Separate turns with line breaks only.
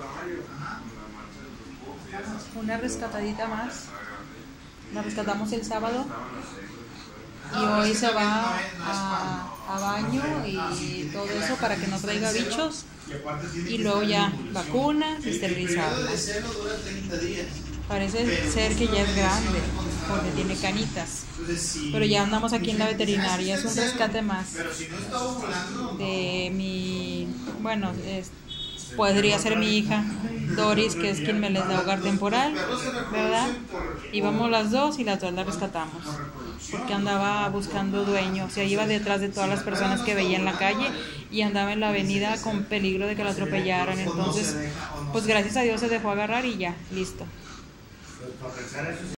Una rescatadita más. La rescatamos el sábado y hoy se va a baño y todo eso para que no traiga bichos, y luego ya vacunas y esterilizarlas. Parece ser que ya es grande porque tiene canitas, pero ya andamos aquí en la veterinaria. Es un rescate más de mi, bueno, podría ser mi hija Doris, que es quien me les da hogar temporal, ¿verdad? Íbamos las dos y las dos la rescatamos porque andaba buscando dueño, o sea, iba detrás de todas las personas que veía en la calle y andaba en la avenida con peligro de que la atropellaran. Entonces, pues gracias a Dios se dejó agarrar y ya, listo.